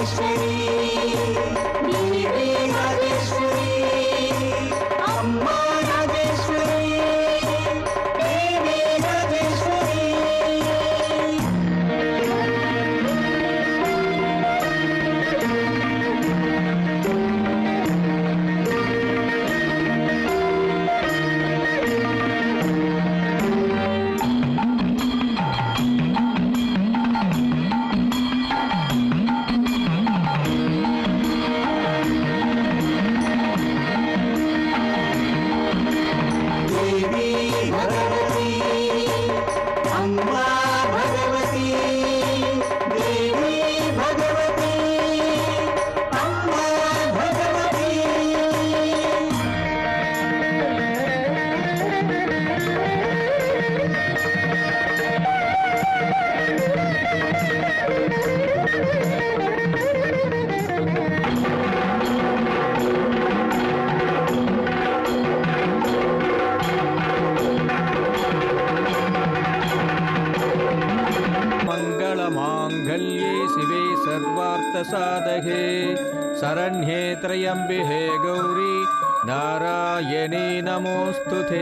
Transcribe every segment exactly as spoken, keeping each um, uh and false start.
साधके शरण्ये त्र्यम्बिके गौरी नारायणी नमोस्तुते।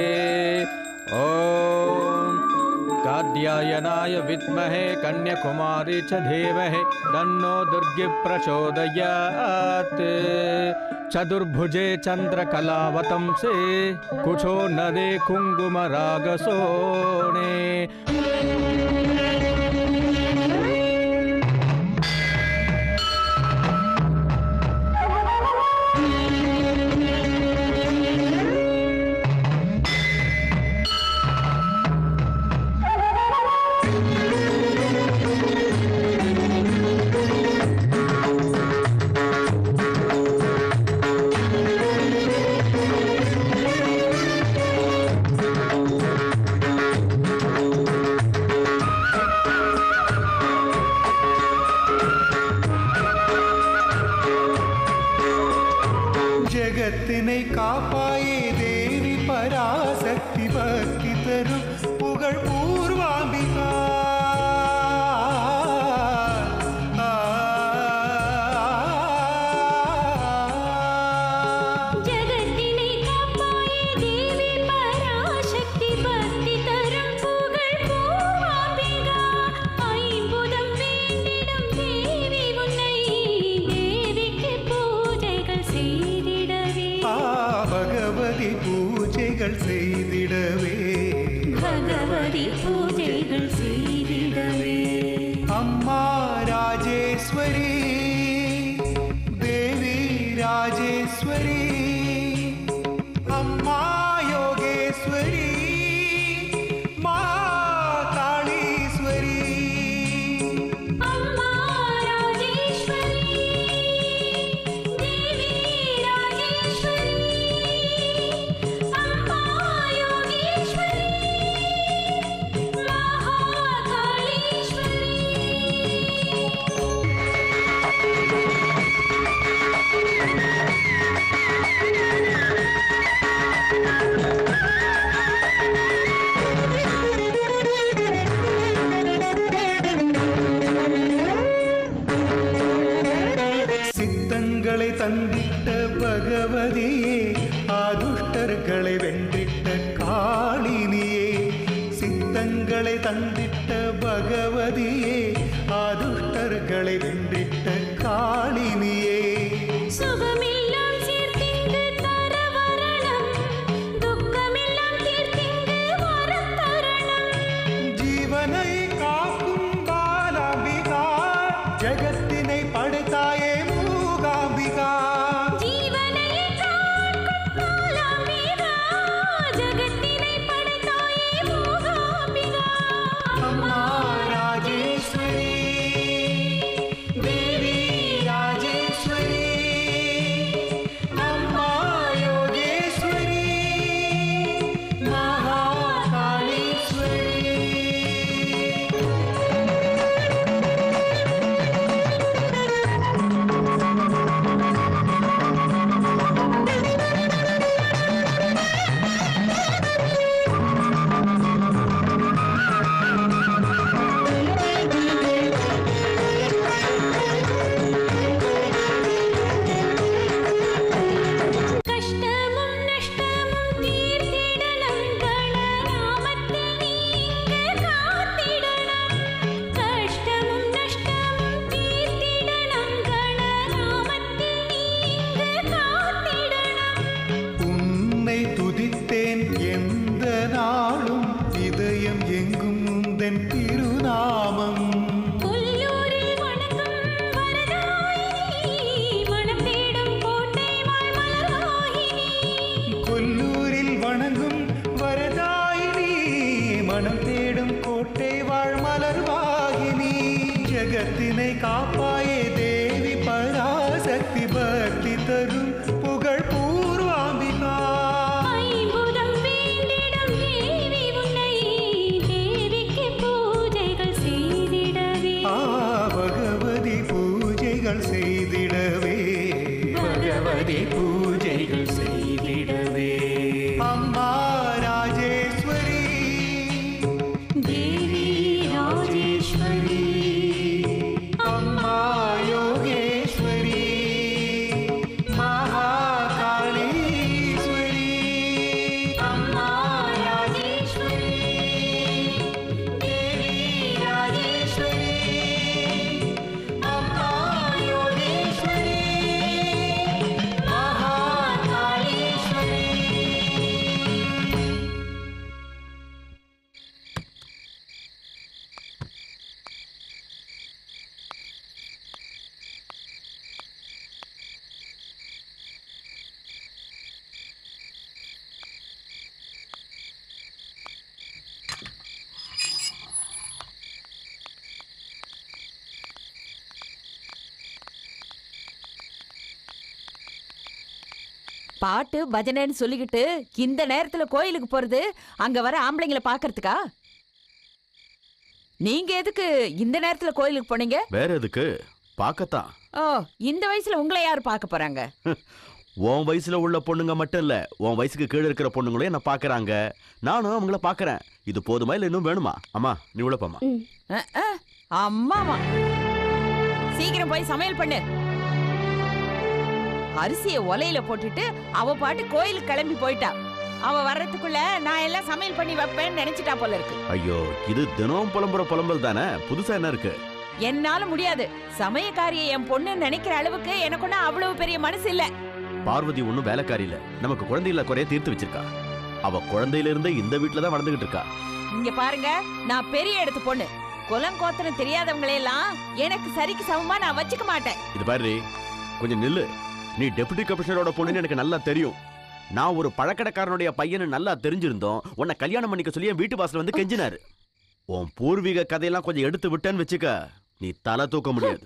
ओम कात्यायनाय विद्महे कन्याकुमारी च धीमहि तन्नो दुर्गे प्रचोदयात्। चतुर्भुजे चंद्रकलावतंसे कुचो नदे कुंकुमरागसोणे। जगत्तिனை காப்பாயே தேவி பராசக்தி பக்தி தரும் புகழ் பூர்வாம்பிகா। ஜகத்தினை காப்பாயே தேவி பராசக்தி பக்தி தரும் புகழ் பூர்வாம்பிகா। ஐம்புதம் வேண்டிடும் தேவி உன்னை தேவிக்கு பூஜைகள் செய்திடவே பகவதி பூஜைகள் செய்திடவே பகவதி பூஜைகள் செய்திடவே அம்மா ராஜேஸ்வரி தேவி ராஜேஸ்வரி அம்மா யோகேஸ்வரி மா காளீஸ்வரி அம்மா ராஜேஸ்வரி தேவி ராஜேஸ்வரி அம்மா யோகேஸ்வரி மகாகாளீஸ்வரி। சித்தங்களை தந்திட்ட பகவதியே ஆதுஷ்டர்களை வென்றிட்ட காளினியே। சித்தங்களை தந்திட்ட பகவதியே ஆதுஷ்டர்களை வென்றிட்ட காளினியே। சுகமெல்லாம் சேர்த்திங்கு தர வரணம் துக்கமெல்லாம் தீர்த்திங்கு வரம் தரணம்। ஜீவனை காக்கும் பாலாம்பிகா ஜகத்தினை படைத்தாயே மூகாம்பிகா। ஜீவனை காக்கும் பாலாம்பிகா ஜகத்தினை படைத்தாயே மூகாம்பிகா। அம்மா ராஜேஸ்வரி தேவி ராஜேஸ்வரி அம்மா யோகேஸ்வரி மகாகாளீஸ்வரி। திருநாமம். கொல்லூரில் வணங்கும் வரதாயினி மனம் தேடும் கோட்டை வாழ் மலர்வாகினி. கொல்லூரில் வணங்கும் வரதாயினி மனம் தேடும் கோட்டை வாழ் மலர்வாகினி. ஜகத்தினை காப்பாயே தேவி பராசக்தி பக்தி தரும் புகழ் பூர்வாம்பிகா. ஐம்புதம் வேண்டிடும் தேவி உன்னை தேவிக்கு பூஜைகள் செய்திடவே. ஆ பகவதி பூஜைகள் செய்திடவே, பகவதி பூஜைகள் செய்திடவே. அம்மா ராஜேஸ்வரி, தேவி ராஜேஸ்வரி, அம்மா யோகேஸ்வரி, மகாகாளீஸ்வரி. அம்மா ராஜேஸ்வரி, தேவி ராஜேஸ்வரி, அம்மா யோகேஸ்வரி, மகாகாளீஸ்வரி. பாட்டு பஜனைன்னு சொல்லிக்கிட்டு இந்த நேரத்துல கோயிலுக்கு போறது அங்க வர ஆம்பளைங்களை பாக்குறதுக்கா? நீங்க எதுக்கு இந்த நேரத்துல கோயிலுக்கு போனீங்க? வேற எதுக்கு? பார்க்கத்தான். ஓ, இந்த வயசுல உங்களை யாரு பார்க்க போறாங்க? உன் வயசுல உள்ள பொண்ணுங்க மட்டும் இல்ல, உன் வயசுக்கு கீழே இருக்கிற பொண்ணுங்களே என்ன பாக்குறாங்க. நானும் அவங்கள பாக்குறேன். இது போதுமா இல்ல இன்னும் வேணுமா? அம்மா நீ உள்ள போம்மா. அஹ், அஹ், அம்மாவா? சீக்கிரம் போய் சமையல் பண்ணு. அரிசிய ஒலையில போட்டுட்டு அவ பாட்டு கோயிலுக்கு கிளம்பி போயிட்டா. அவ வர்றதுக்குள்ள நான் எல்லாம் சமையல் பண்ணி வைப்பேன்னு நினைச்சிட்டா போல இருக்கு. ஐயோ, இது தினம் புலம்புற புலம்பல் தானே, புதுசா என்ன இருக்கு? என்னால முடியாது. சமயக்காரிய என் பொண்ணு நினைக்கிற அளவுக்கு எனக்கு ஒன்னும் அவ்வளவு பெரிய மனசு இல்ல. பார்வதி ஒண்ணும் வேலைக்காரி இல்ல, நமக்கு குழந்தையில குறைய தீர்த்து வச்சிருக்கா. அவ குழந்தையில இருந்தே இந்த வீட்டுல தான் வளர்ந்துகிட்டு இருக்கா. இங்க பாருங்க, நான் பெரிய இடத்து பொண்ணு. குலம் கோத்திரம் தெரியாதவங்களையெல்லாம் எனக்கு சரிக்கு சமமா நான் வச்சுக்க மாட்டேன். இது பாரு, கொஞ்சம் நில்லு. நீ டெபுட்டி கமிஷனரோட பொண்ணுன்னு எனக்கு நல்லா தெரியும். நான் ஒரு பழக்கடைக்காரனுடைய பையனு நல்லா தெரிஞ்சிருந்தோம். உன்னை கல்யாணம் பண்ணிக்க சொல்லி என் வீட்டு வாசல் வந்து கெஞ்சினாரு. உன் பூர்வீக கதையெல்லாம் கொஞ்சம் எடுத்து விட்டேன்னு வச்சுக்க, நீ தலை தூக்க முடியாது.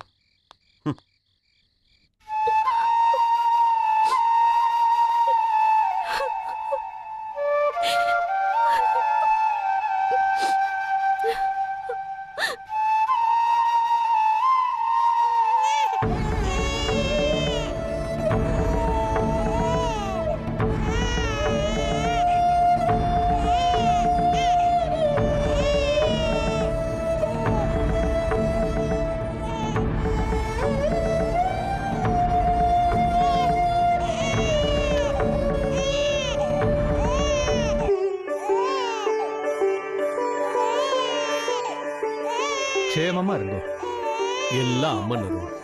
க்ஷேமமா இருந்தோம். எல்லாம் அம்மன் அருள்.